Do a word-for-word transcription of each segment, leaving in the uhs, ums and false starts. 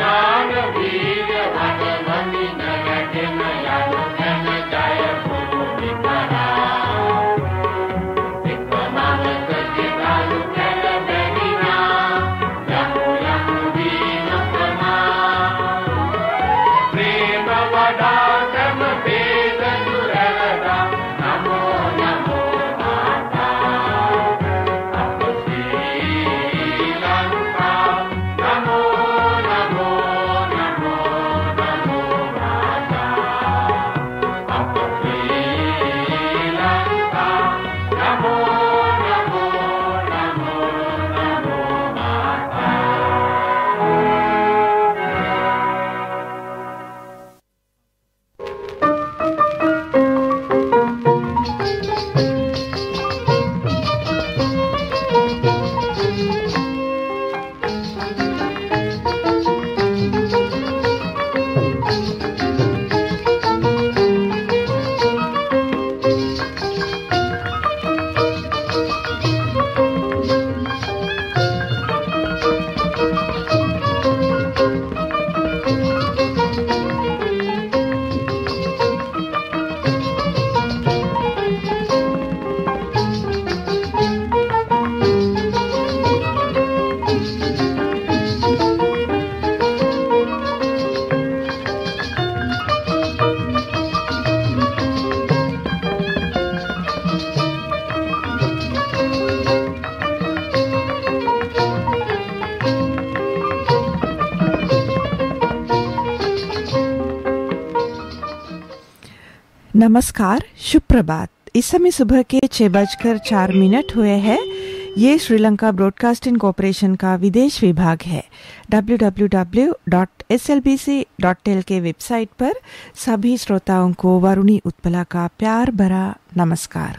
नमस्कार, शुभ प्रभात। इस समय सुबह के छह बजकर चार मिनट हुए हैं। ये श्रीलंका ब्रॉडकास्टिंग कॉरपोरेशन का विदेश विभाग है। W W W dot S L B C dot L K website पर सभी श्रोताओं को वरुणी उत्पला का प्यार भरा नमस्कार।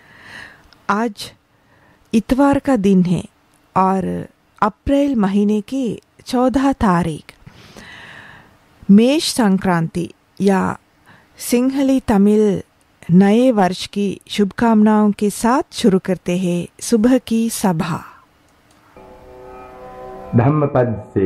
आज इतवार का दिन है और अप्रैल महीने की चौदह तारीख मेष संक्रांति या सिंहली तमिल नए वर्ष की शुभकामनाओं के साथ शुरू करते हैं सुबह की सभा। धम्मपद से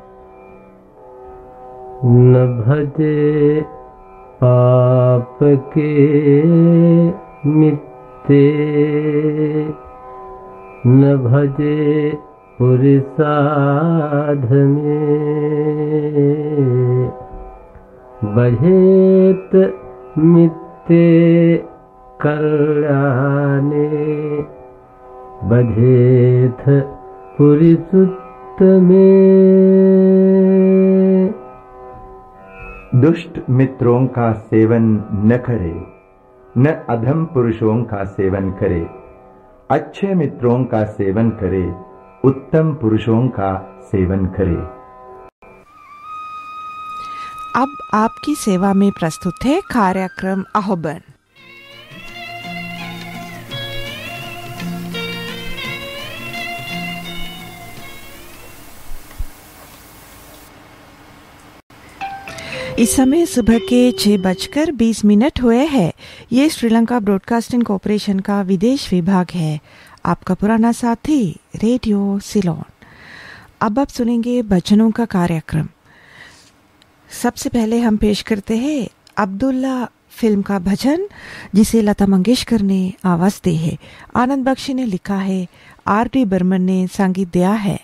न भजे पाप के मित्ते, न भजे पुरुषार्थ में, बहेत मित्ते कल्याणे, बधेथ पुरुषोत्त में। दुष्ट मित्रों का सेवन न करे, न अधम पुरुषों का सेवन करे, अच्छे मित्रों का सेवन करे, उत्तम पुरुषों का सेवन करे। अब आपकी सेवा में प्रस्तुत है कार्यक्रम आह्वान। इस समय सुबह के छह बजकर बीस मिनट हुए हैं। ये श्रीलंका ब्रॉडकास्टिंग कॉरपोरेशन का विदेश विभाग है। आपका पुराना साथी रेडियो सिलोन। अब आप सुनेंगे भजनों का कार्यक्रम। सबसे पहले हम पेश करते हैं अब्दुल्ला फिल्म का भजन, जिसे लता मंगेशकर ने आवाज दी है। आनंद बख्शी ने लिखा है, आर डी बर्मन ने संगीत दिया है।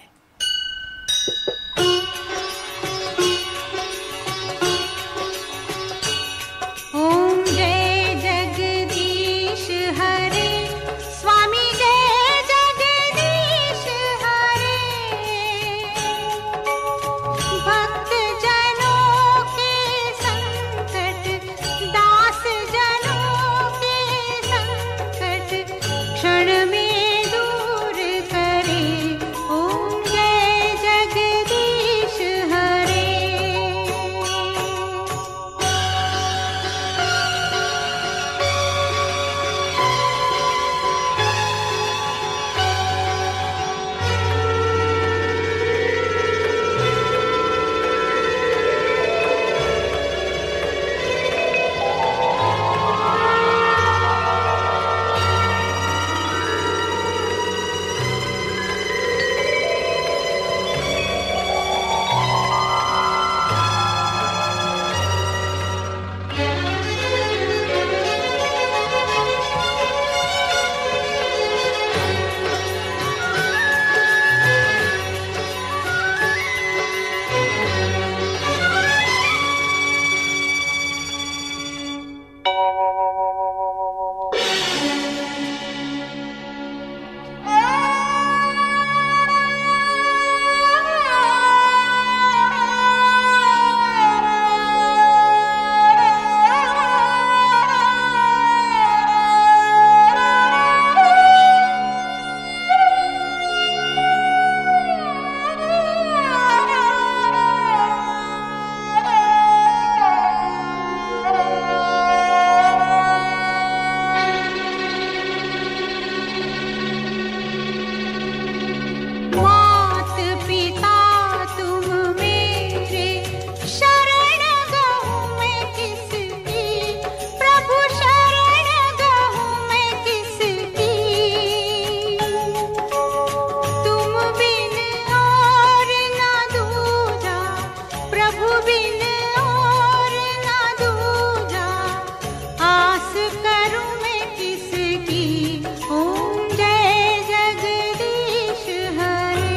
क्षण में दूर करे, ओम प्रभु बिन और ना दूजा, आस करूं मैं किसकी। ओम जय जगदीश हरे।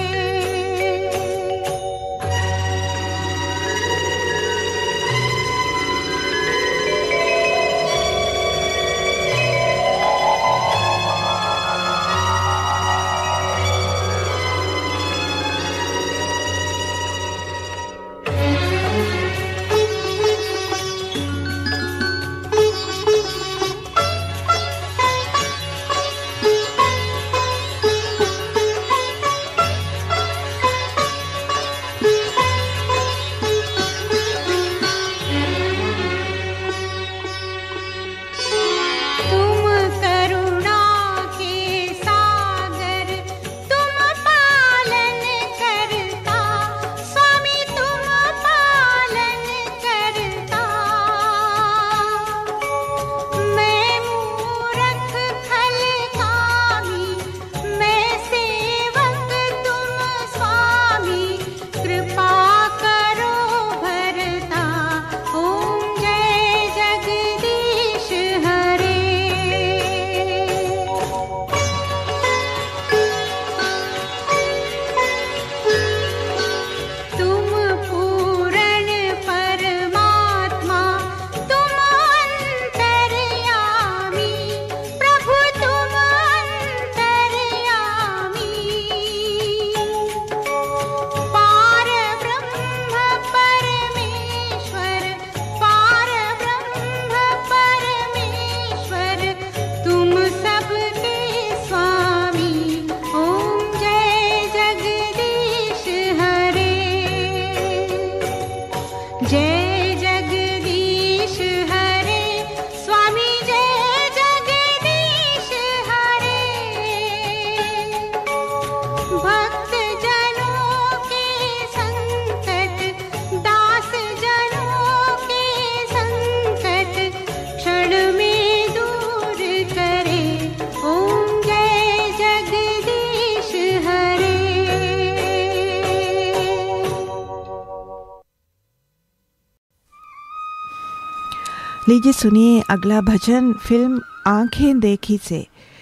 लीजिए सुनिए अगला भजन फिल्म आंखें देखी से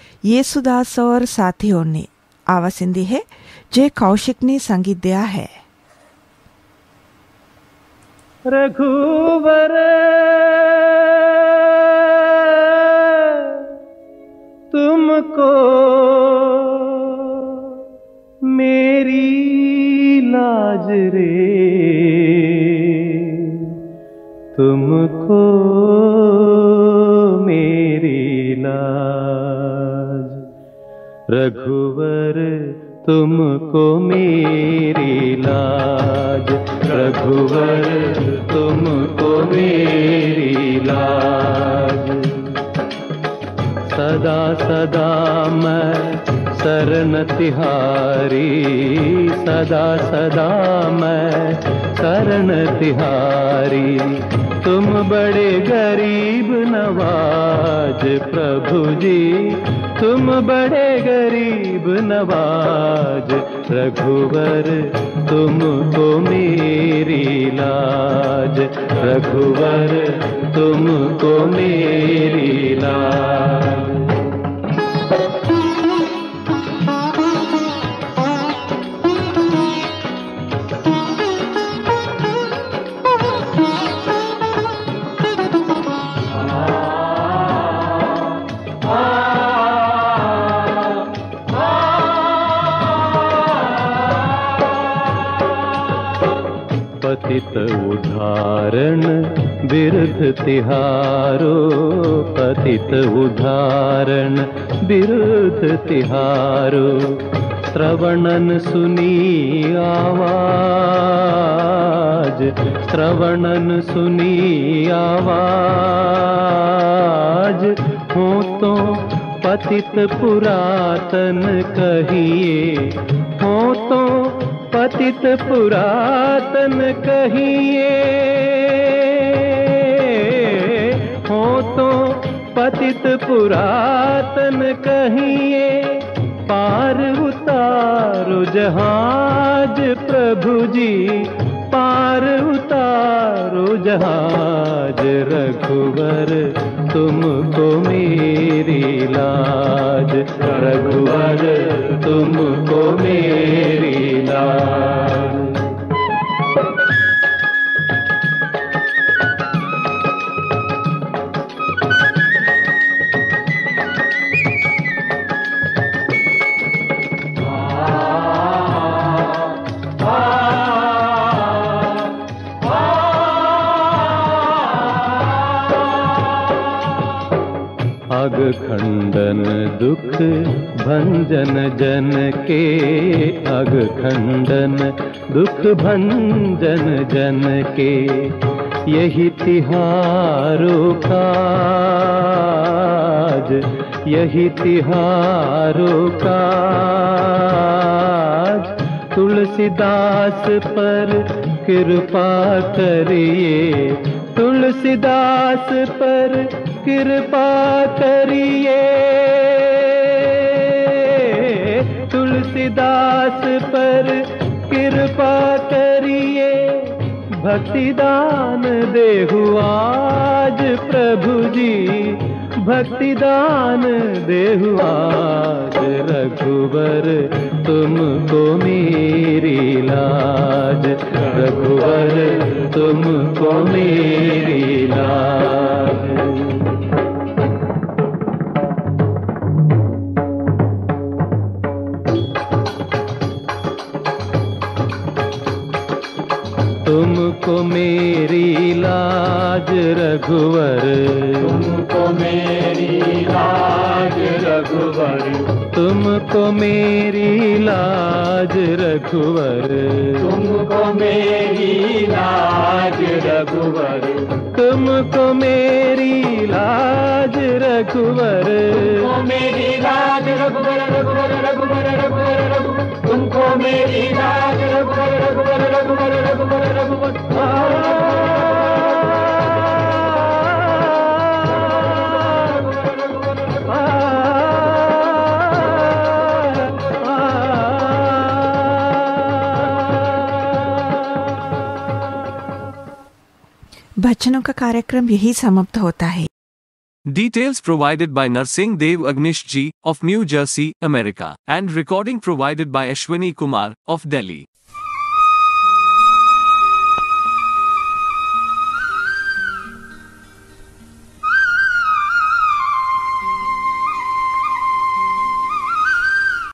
येसुदास और साथियों ने आवाज सिंधी है। जय कौशिक ने संगीत दिया है। रघुवर तुमको मेरी लाज रे, तुमको मेरी लाज। रघुवर तुमको मेरी लाज, रघुवर तुमको मेरी लाज। सदा सदा मैं शरण तिहारी, सदा सदा मैं शरण तिहारी। तुम बड़े गरीब नवाज प्रभु जी, तुम बड़े गरीब नवाज। रघुवर तुमको मेरी लाज, रघुवर तुमको मेरी लाज। पतित उदाहरण बिरध तिहारो, पतित उदाहरण बिरध तिहारो। श्रवणन सुनी आवाज, श्रवणन सुनी आवाज। हो तो पतित पुरातन कहिए, हो तो पतित पुरातन कहिए। हो तो पतित पुरातन कहिए। पार उतारो जहाज प्रभु जी, पार उतारो जहाज रघुवर तुमको मेरी लाज, रघुवर तुमको मेरी लाज। अग खंडन दुख भंजन जन के, अग खंडन दुख भंजन जन के, यही तिहारों काज, यही तिहारों काज। तुलसीदास पर कृपा करिए, तुलसीदास पर कृपा करिए, तुलसीदास पर कृपा करिए। भक्ति दान देहु आज प्रभु जी, भक्ति दान देहु आज, रघुवर तुमको मेरी लाज, रघुवर तुमको मेरी लाज। तुमको मेरी लाज रघुवर, तुमको मेरी लाज रघुवर, तुमको मेरी लाज रघुवर, तुमको मेरी लाज रघुवर, तुमको मेरी लाज रघुवर, तुमको मेरी लाज रघुवर, रघुवर रघुवर रघुवर रघुवर, तुमको मेरी लाज रघुवर, रघुवर रघुवर रघुवर रघुवर। बच्चों का कार्यक्रम यही समाप्त होता है। Details provided by Narsingh Dev Agnish Ji of New Jersey, America, and recording provided by Ashwini Kumar of Delhi.